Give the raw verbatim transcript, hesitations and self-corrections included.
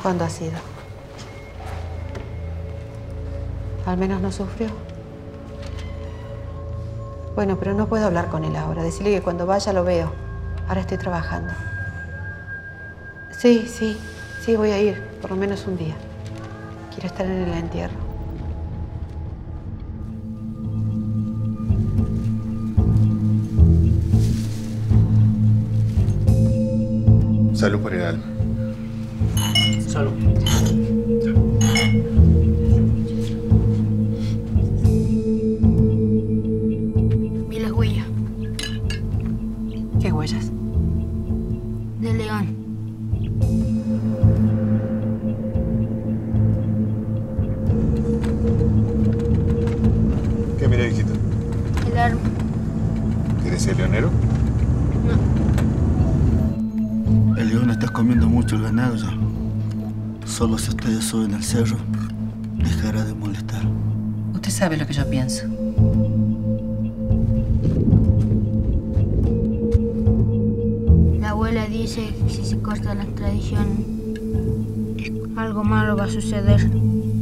¿Cuándo ha sido? Al menos no sufrió. Bueno, pero no puedo hablar con él ahora. Decirle que cuando vaya lo veo. Ahora estoy trabajando. Sí, sí, sí, voy a ir. Por lo menos un día. Quiero estar en el entierro. Salud por el alma. Salud. Vi las huellas. ¿Qué huellas? De León. ¿Qué mira, hijito? El arma. ¿Quieres ser leonero? No. El león está comiendo mucho el ganado ya. Solo si ustedes suben al cerro, dejará de molestar. Usted sabe lo que yo pienso. La abuela dice que si se corta la tradición, algo malo va a suceder.